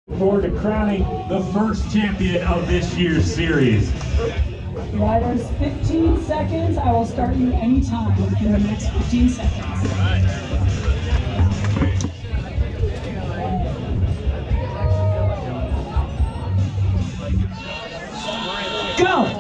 Forward to crowning the first champion of this year's series. Riders, 15 seconds. I will start you anytime in the next 15 seconds. Go!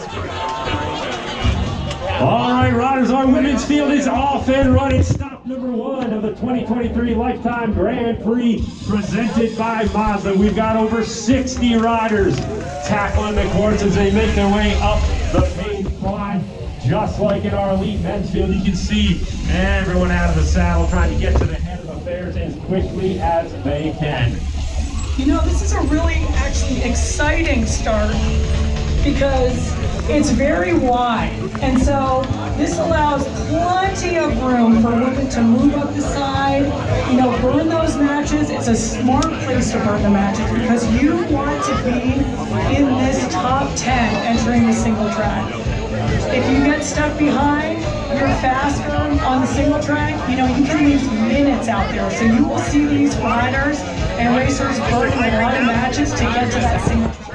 All right, riders, our women's field is off and running. Stop number 1 of the 2023 Lifetime Grand Prix presented by Mazda. We've got over 60 riders tackling the course as they make their way up the paved climb. Just like in our elite men's field, you can see everyone out of the saddle trying to get to the head of affairs as quickly as they can. You know, this is a really actually exciting start because it's very wide, and so this allows plenty of room for women to move up the side, you know, burn those matches. It's a smart place to burn the matches because you want to be in this top 10 entering the single track. If you get stuck behind, you're faster on the single track, you know, you can lose minutes out there. So you will see these riders and racers burning a lot of matches to get to that single track.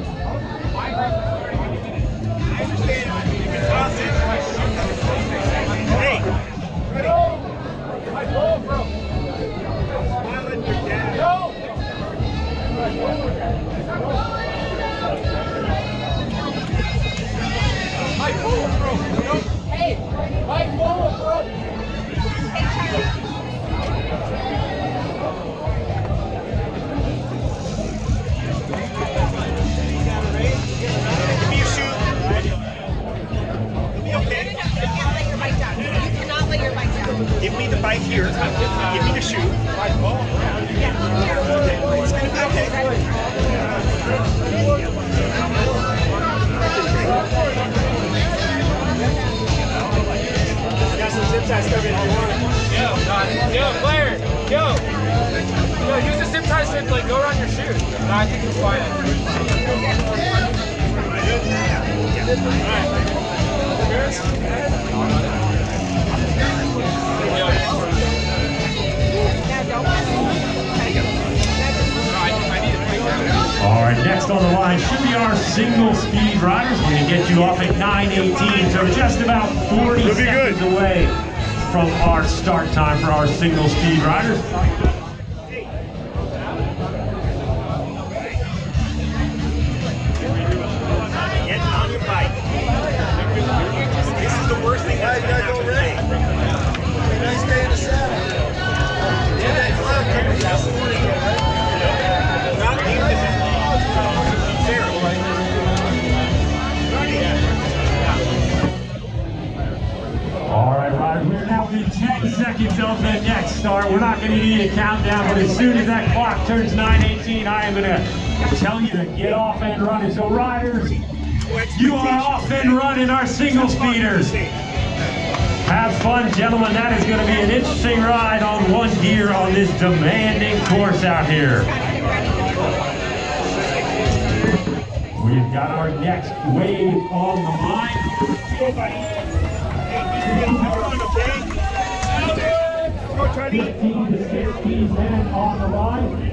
Give me the bike here. Give me the shoe. Yeah. It's going to be okay. Got some zip tie stuff if you want it. Yo, player. Yo, use the zip tie to like go around your shoe. No, I think it's fine. All right, next on the line should be our single speed riders. We're going to get you off at 9:18, so just about 40 seconds away from our start time for our single speed riders. Get on your bike. This is the worst thing that's going to happen today. Nice day in the saddle. All right, riders, we're now within 10 seconds of the next start. We're not going to need a countdown, but as soon as that clock turns 9:18, I am going to tell you to get off and running. So riders, you are off and running our single speeders. Have fun, gentlemen. That is going to be an interesting ride on one gear on this demanding course out here. We've got our next wave on the line. Go, buddy. Go, Teddy. 15 to 16 men on the line.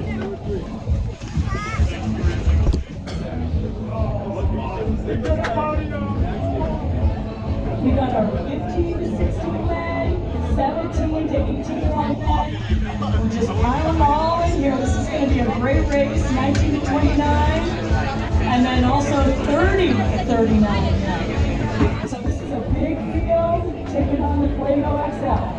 We got our 15 to 16 men, 17 to 18 like that. We'll just pile them all in here. This is going to be a great race, 19 to 29, and then also 30 to 39. So this is a big field taking on the FUEGO XL.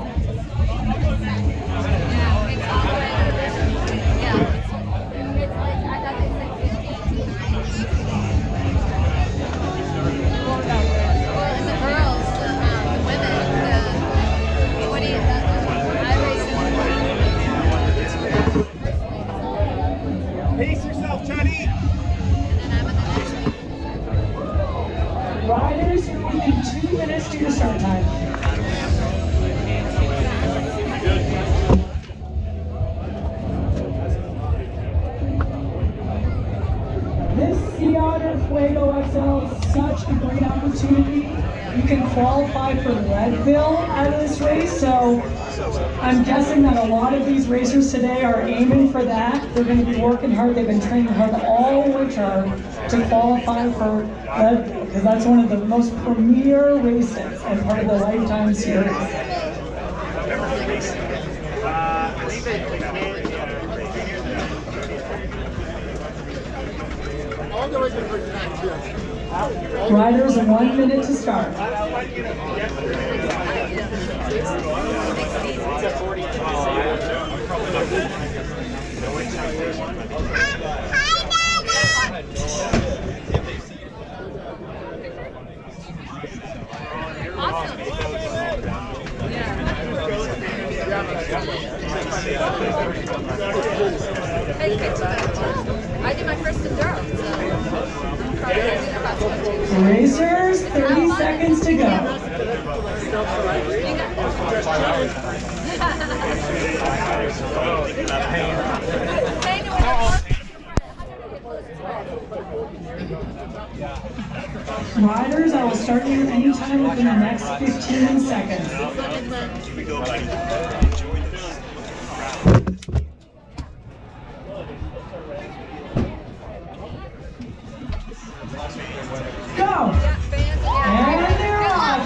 Pace yourself, Teddy. Riders, within 2 minutes to your start time. This is the Otter at FUEGO XL, it's such a great opportunity. You can qualify for Leadville out of this race, so I'm guessing that a lot of these racers today are aiming for that. They're going to be working hard. They've been training hard all winter to qualify for Leadville, because that's one of the most premier races and part of the Lifetime Series. Riders, 1 minute to start. I did my first endurance, so Racers, 30 seconds to go. Riders, I will start you anytime within the next 15 seconds. Go! And they're off.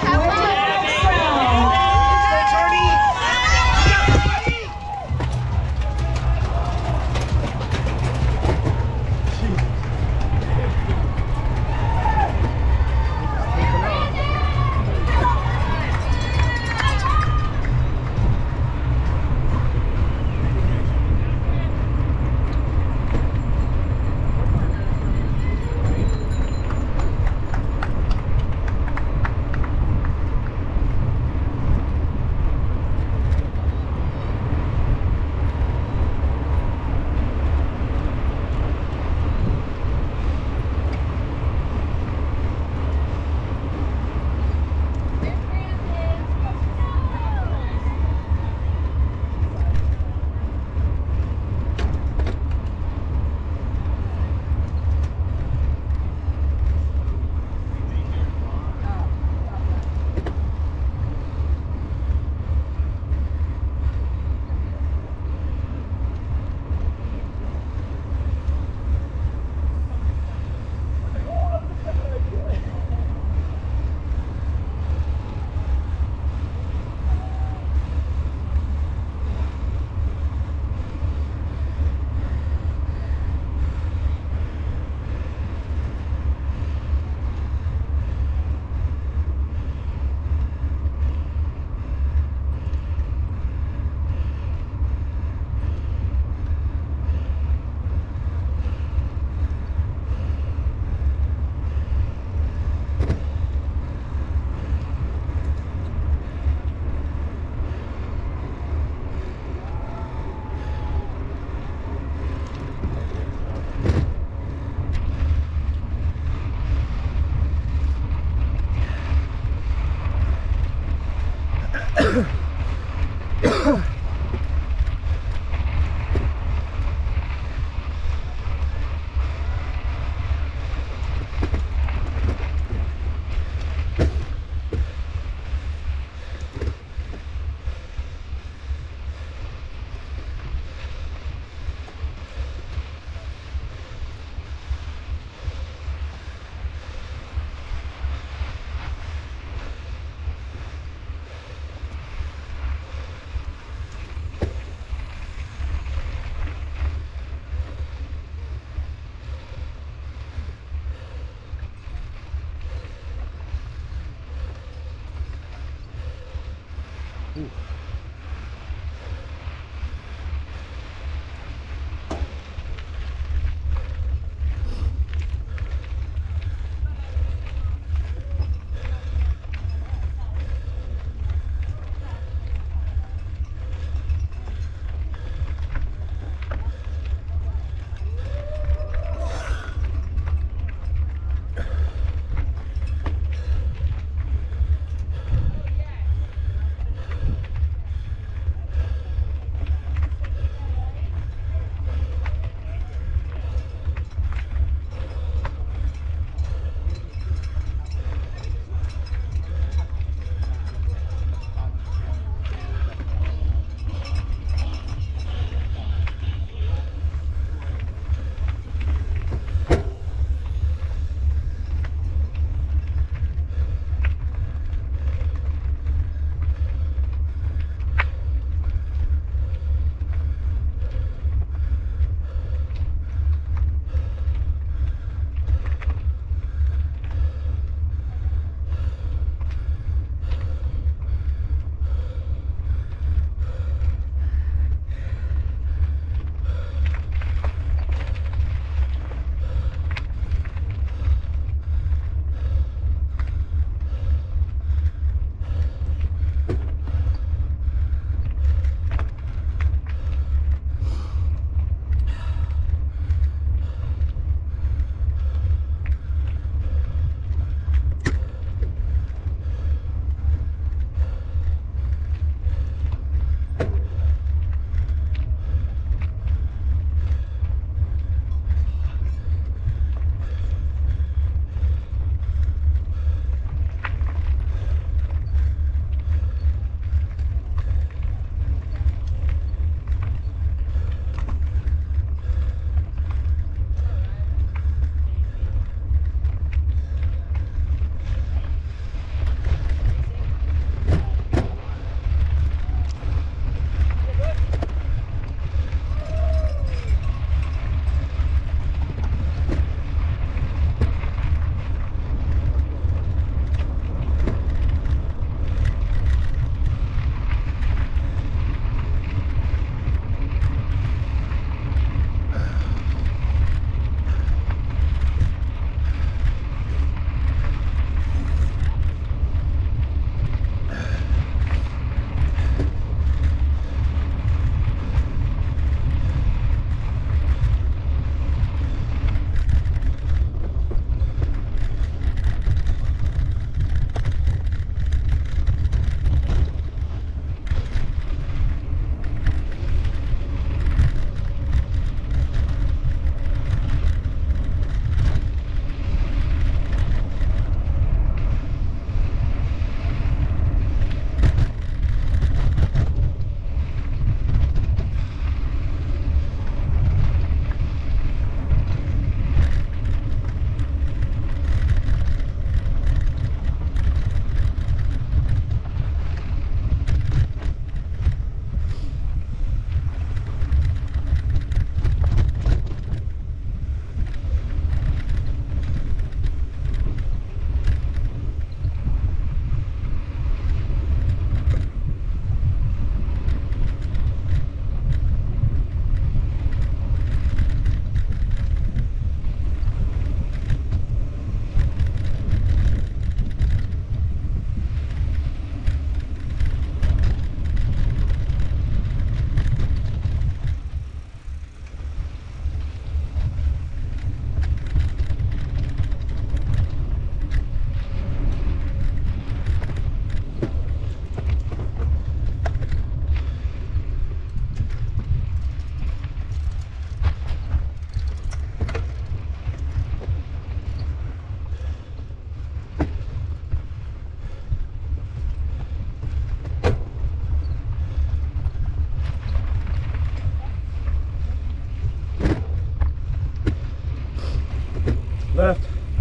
Left.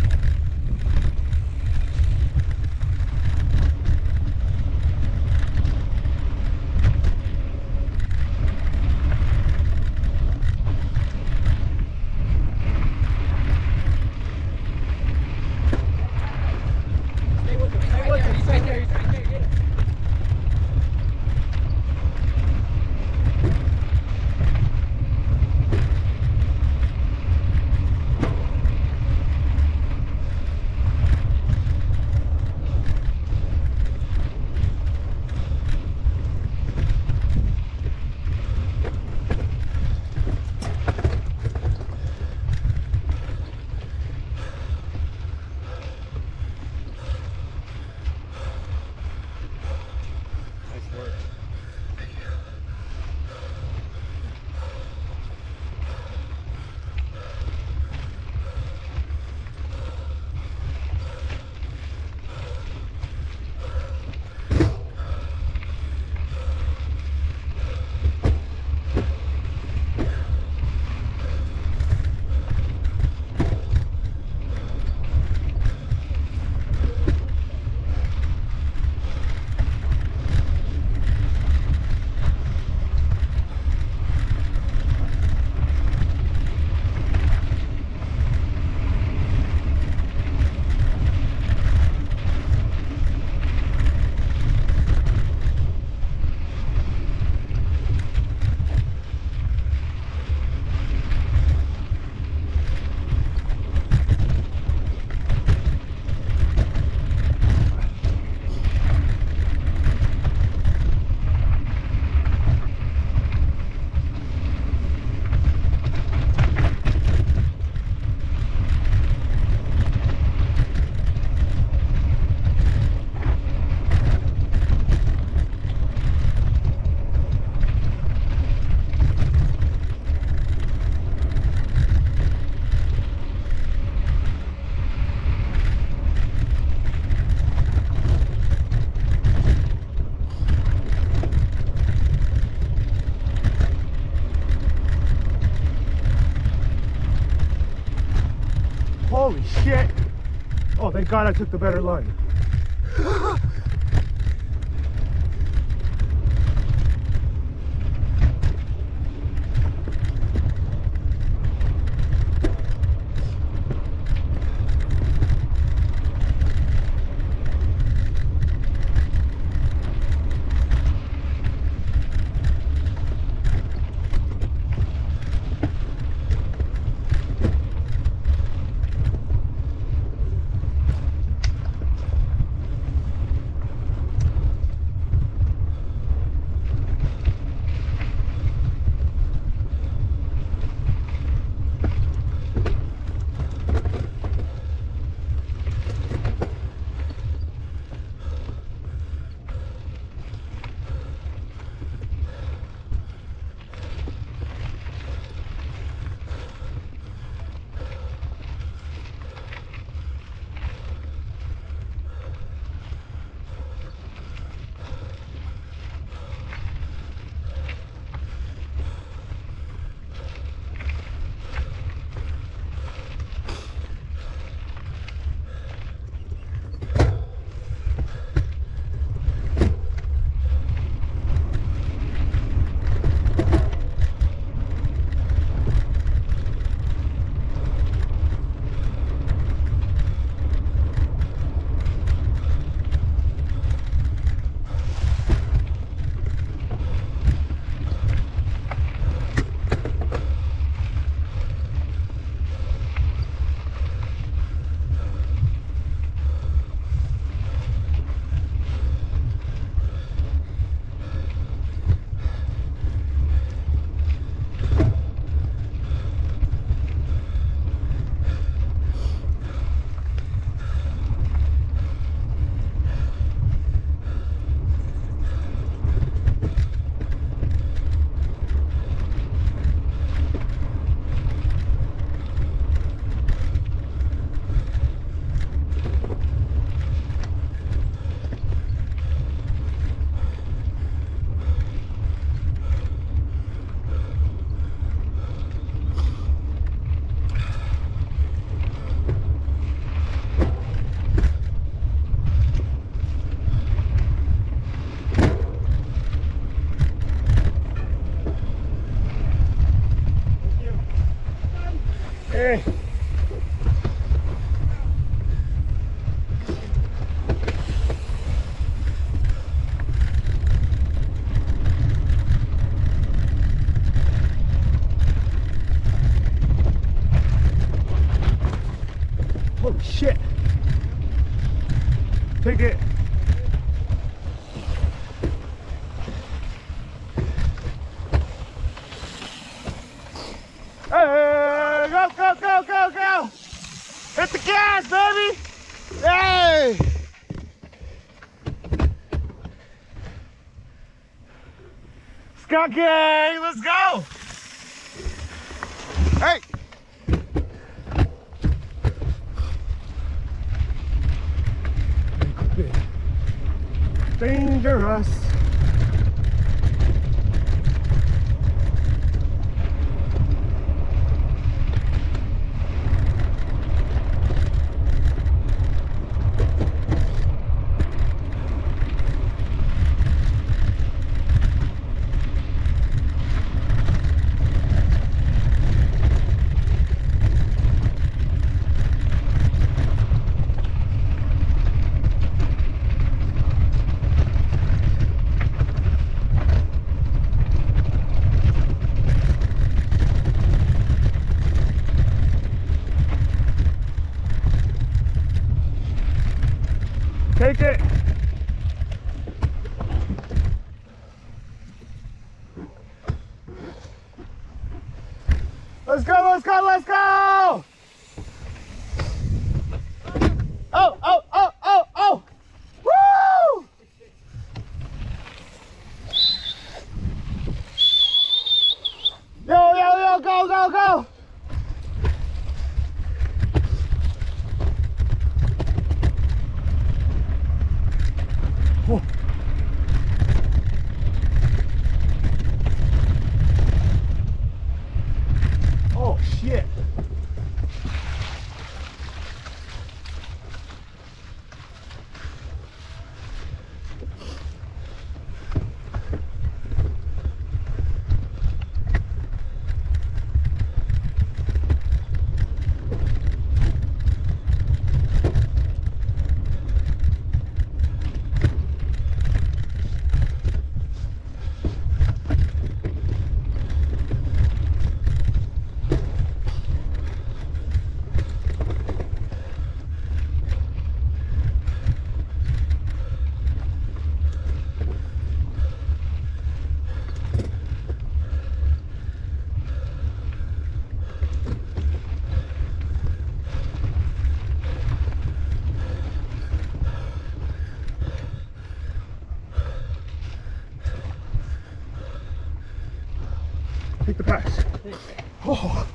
Holy shit! Oh, thank God I took the better line. Hey. Holy shit. Take it. Hey, go, go, go, go, go. Hit the gas, baby. Hey. Skunky, let's go. Hey. Dangerous. Take it. Let's go, let's go, let's go! Oh, oh, oh, oh, oh! Woo! Yo, yo, yo, go, go, go! Oh. Oh shit. Take the pass. Oh.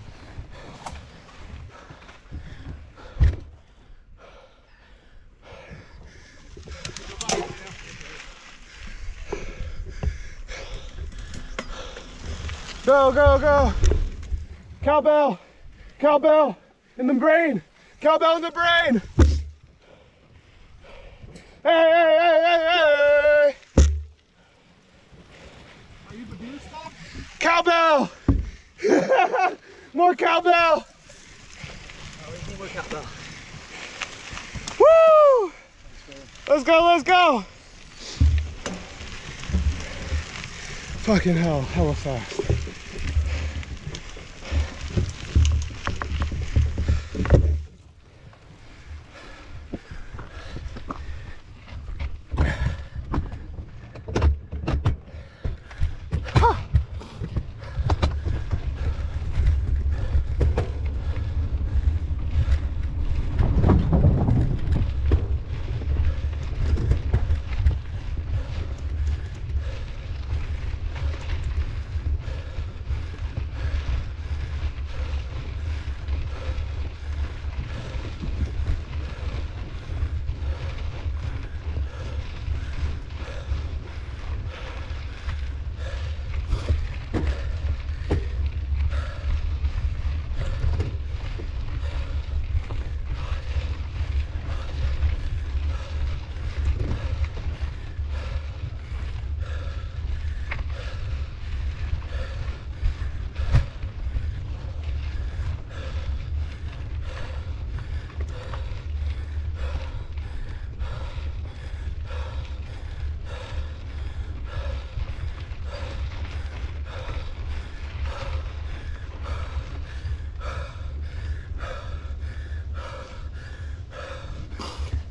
Go, go, go. Cowbell. Cowbell in the brain. Cowbell in the brain. Hey, hey, hey, hey, hey. Are you the beanstalk? Cowbell. More cowbell. Oh, we need more cowbell. Woo! Let's go, let's go. Fucking hell, hella fast.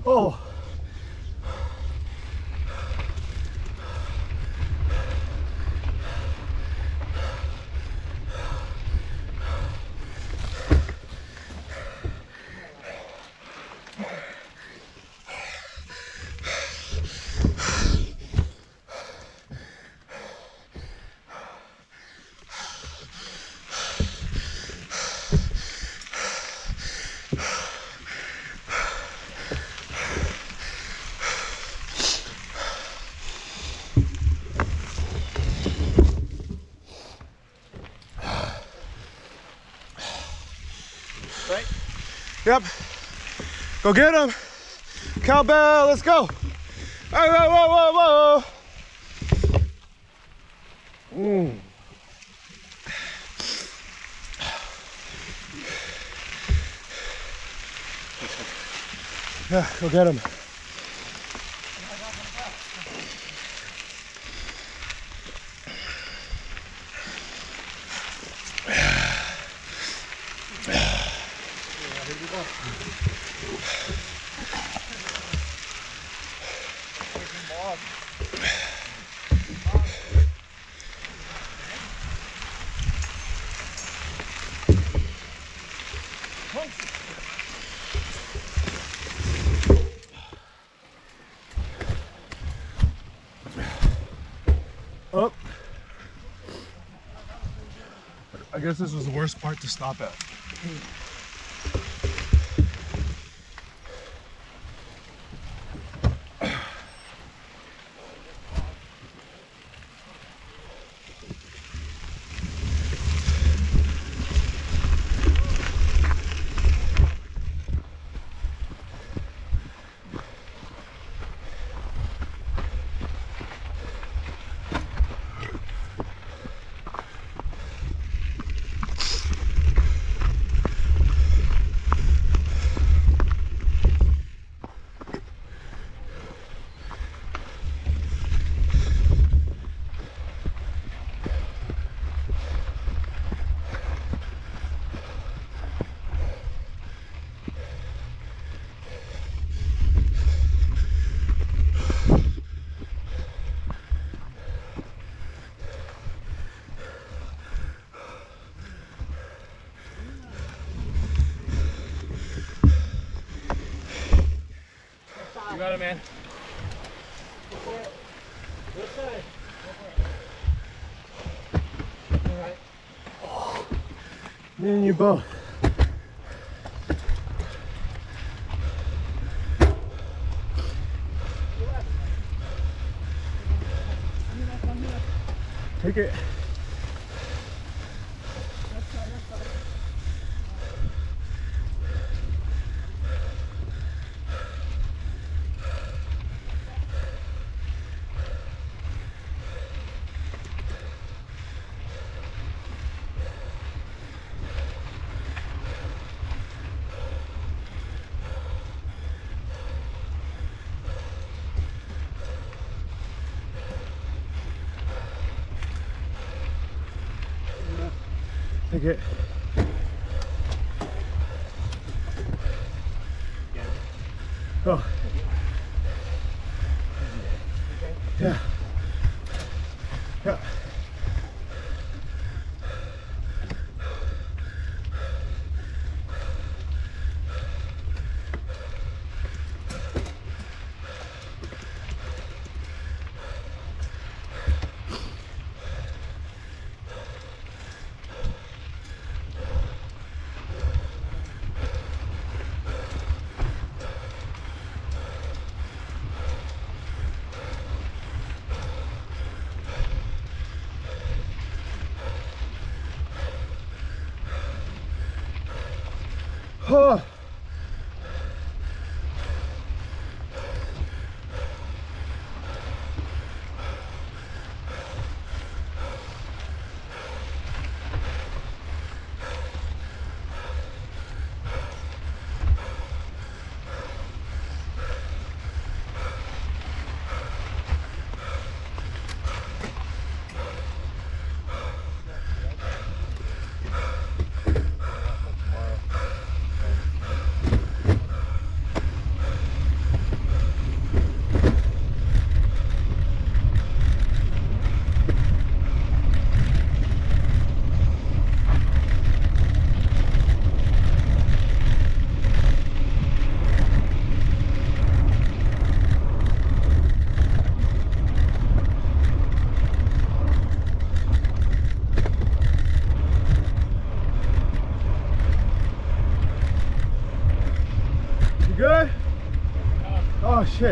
Oh. Right? Yep. Go get him. Cowbell, let's go. Whoa, whoa, whoa, whoa, whoa. Yeah, go get him. Oh. I guess this was the worst part to stop at. You got it, man. Me and you both. Take it. Take it. Oh. Yeah. Yeah. Oh. good? Oh shit.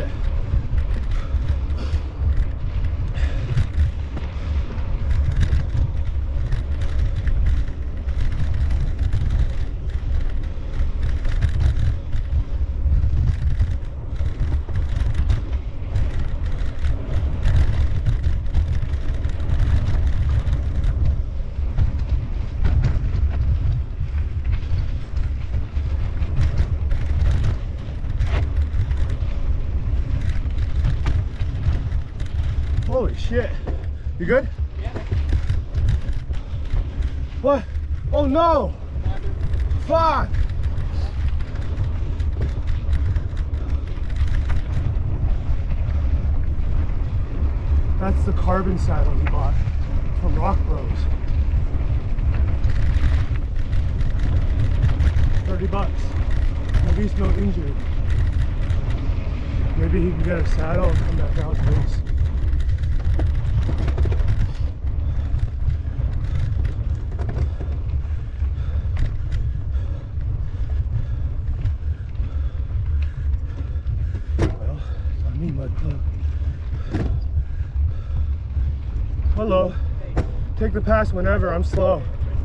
Holy shit. You good? Yeah. What? Oh no! Fuck! That's the carbon saddle he bought from Rock Bros. $30. Maybe he's no injured. Maybe he can get a saddle and come back out and race. Well, it's on me, Mud Club. Hello. Take the pass whenever, I'm slow.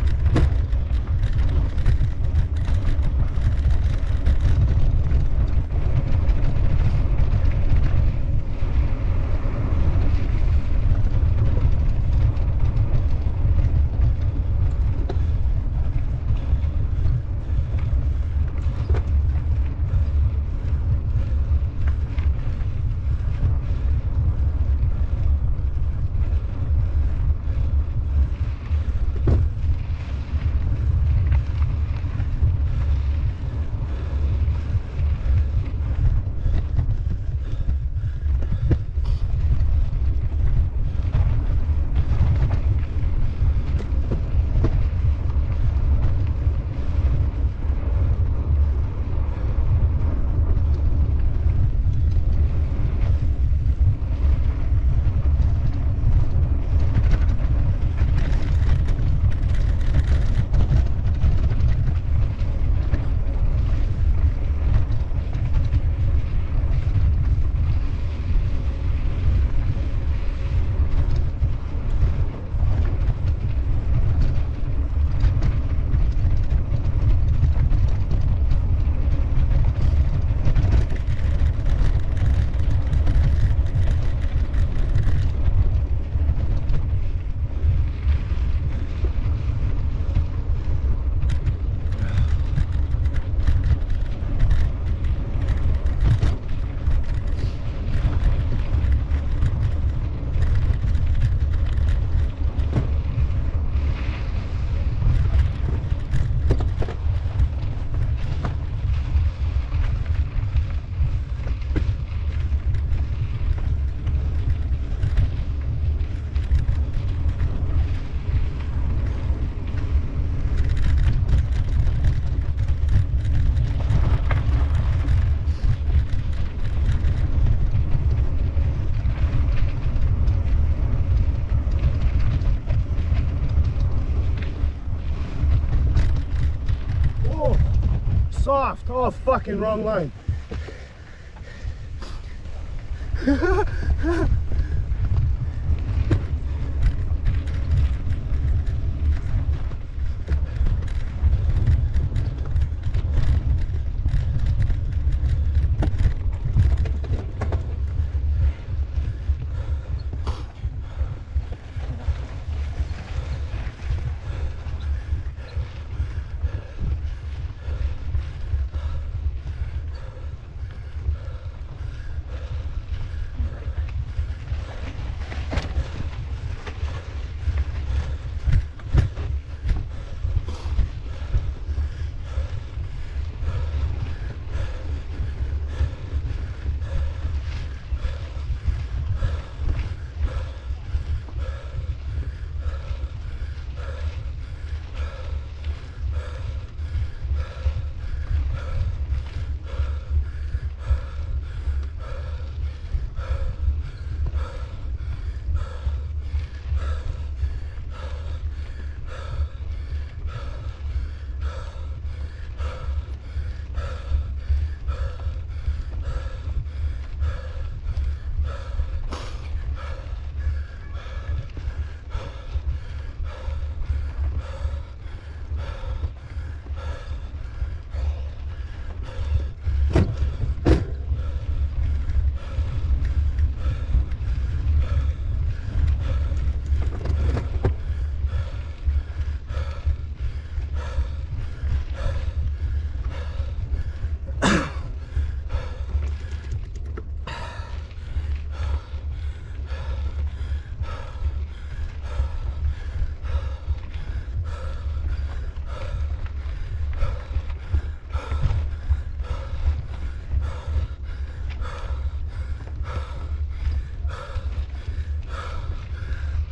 Soft. Oh, fucking wrong line.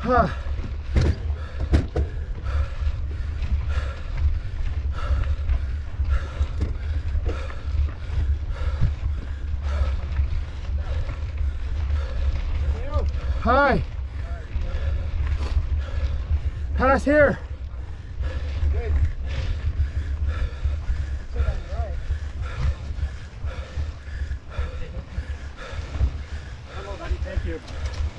Hi. Pass here. Thank you.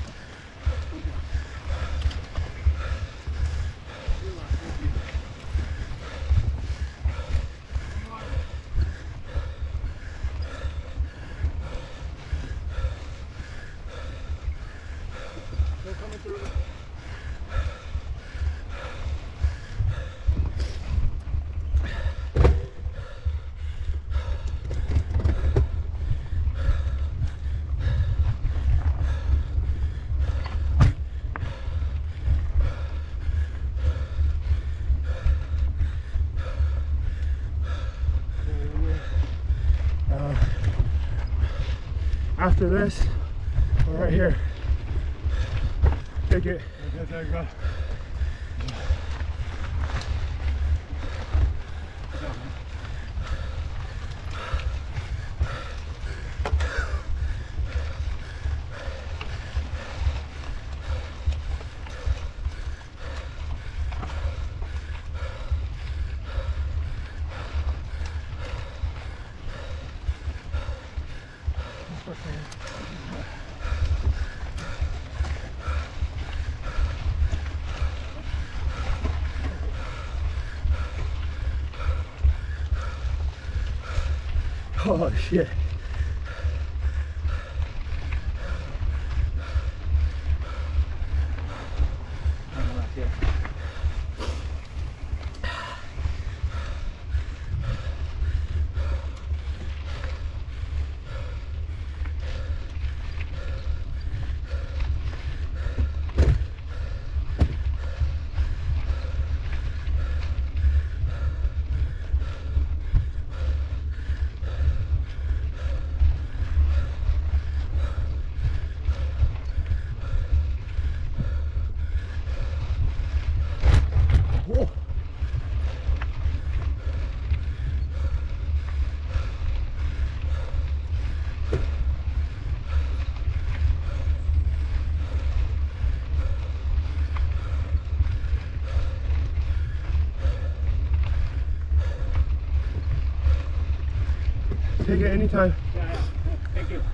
After this, we're right here. Take it. There you go. Oh shit. Whoa. Take it anytime. Yeah. Thank you.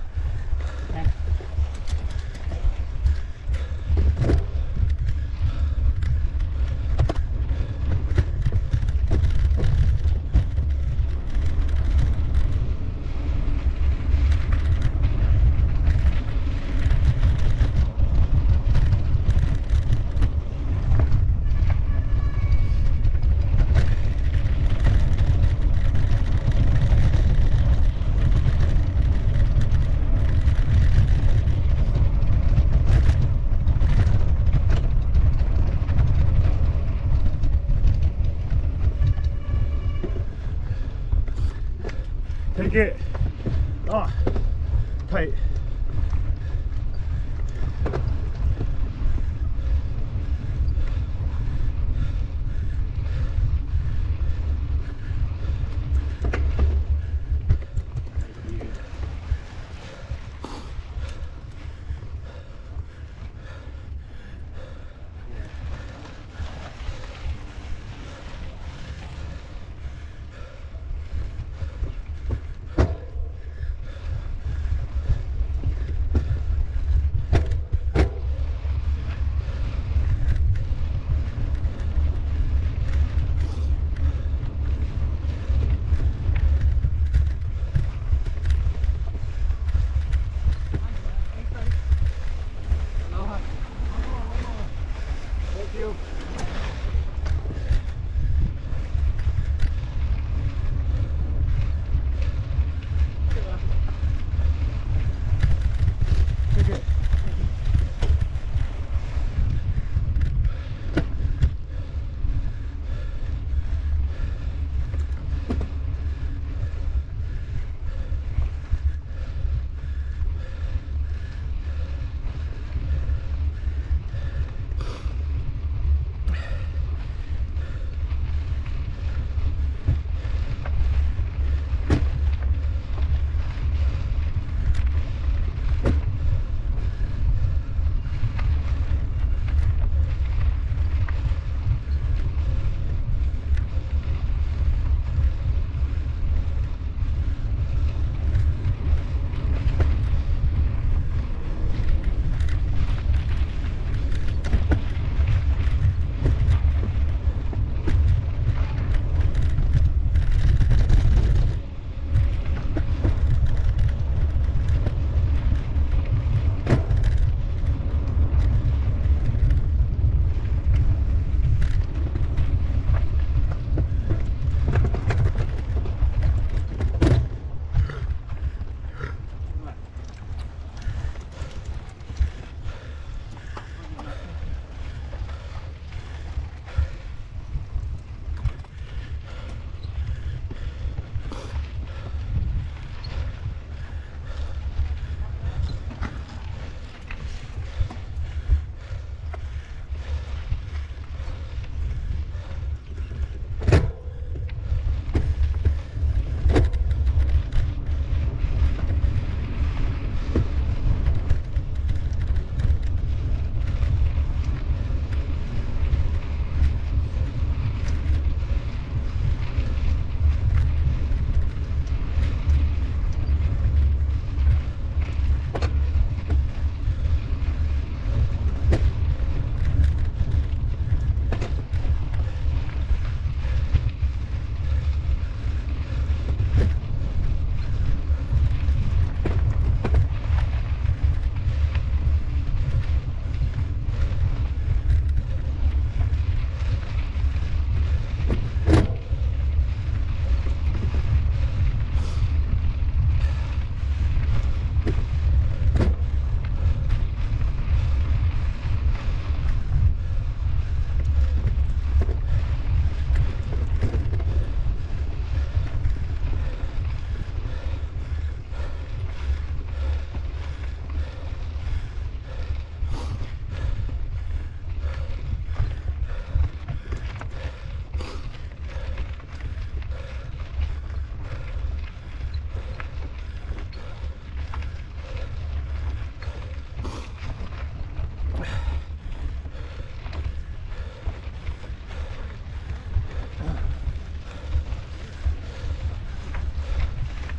Take it. Ah, tight.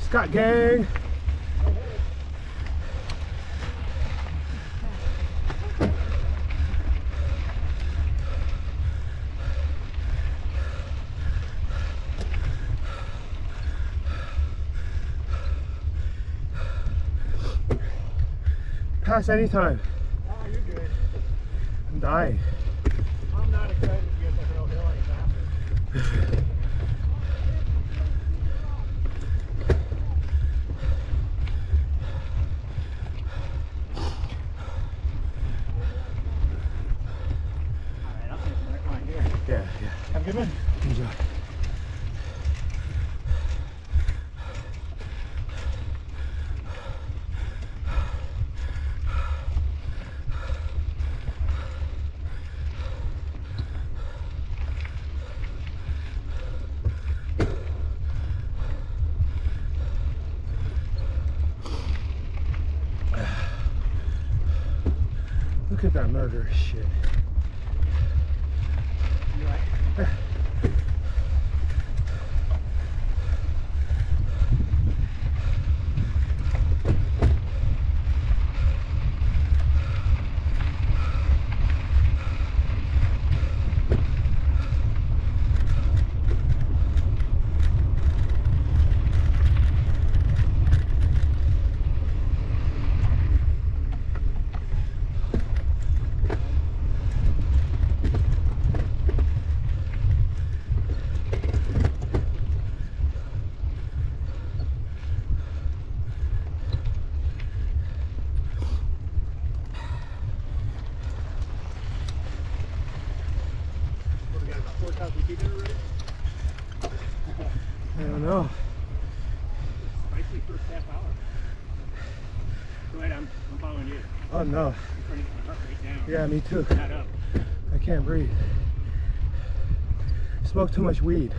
Scott gang. Pass anytime. Oh, you're good. I'm dying. I'm not excited to get the real hill any faster. Alright, I'll take the next one here. Yeah. Have a good one. Enjoy. Look at that murderous shit. You right? I don't know. Spicy first half hour. Go ahead, I'm following you. Oh no. I'm trying to get my heart rate down. Yeah, me too. Not up. I can't breathe. Smoke too much weed.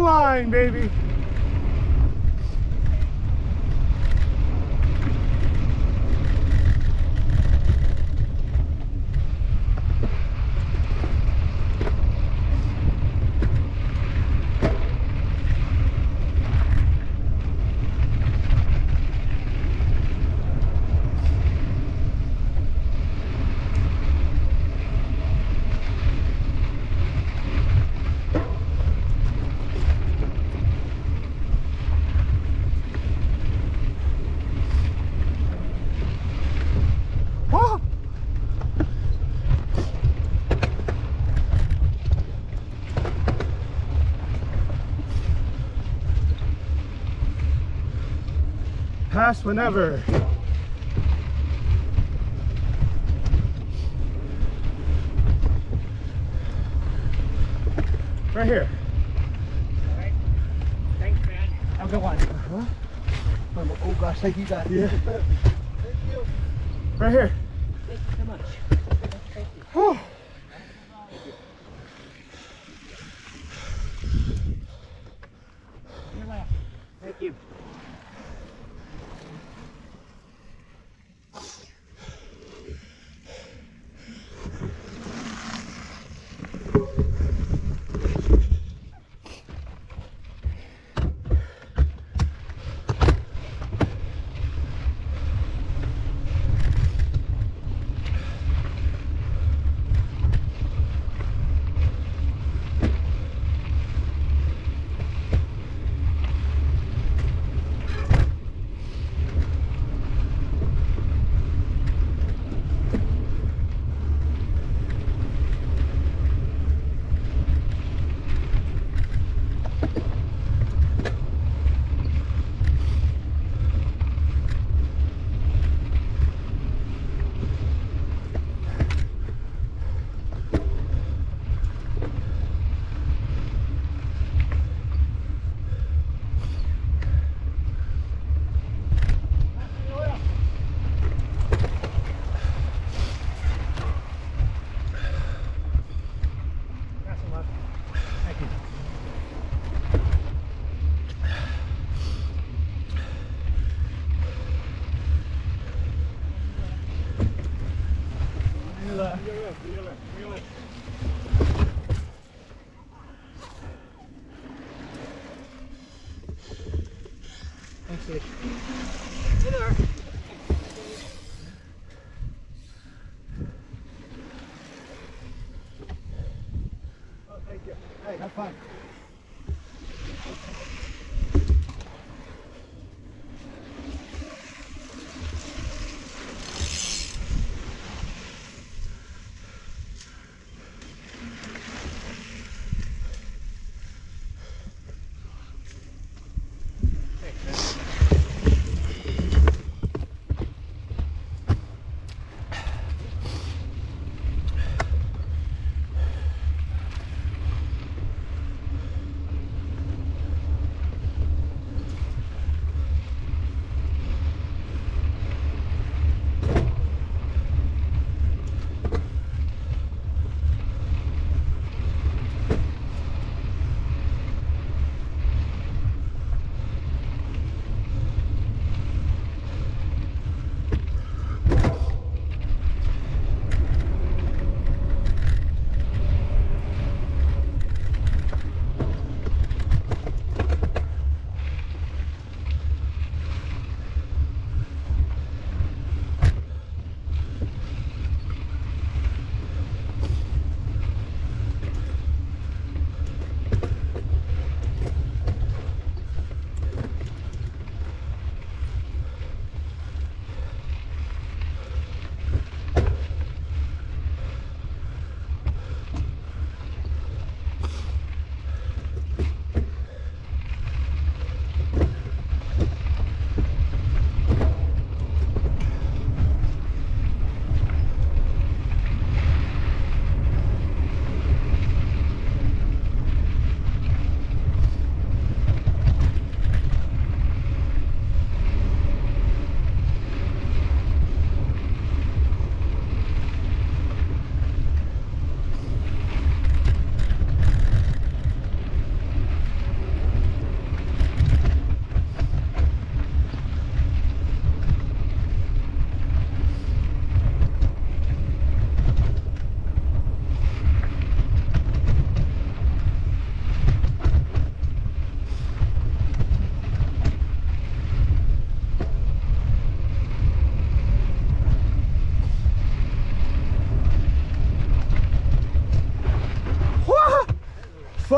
line, baby. Pass whenever. Right here. All right. Thanks, man. Have a good one. Oh gosh, thank you guys. Yeah. Right here. Thank you so much. Thank you. Whew. Your left. Thank you. Thanks, Dave. Hey there. Oh, thank you. Hey, have fun.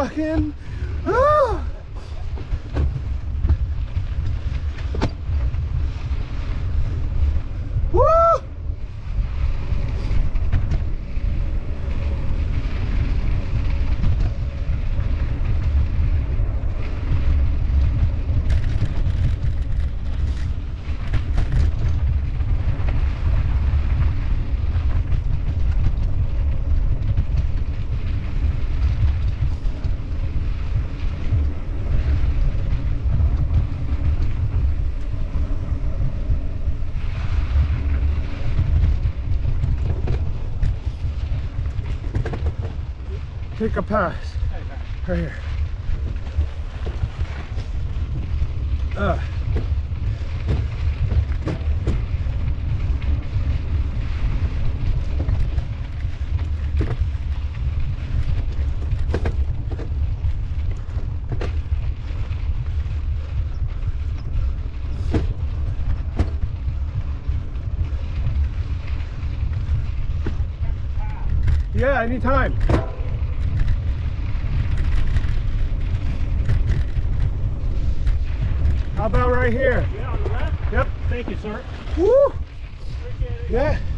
fucking. Ah! Woo! Take a pass. Right here. Yeah, anytime. How about right here? Yeah, on the left? Yep. Thank you, sir. Woo! Appreciate it. Yeah.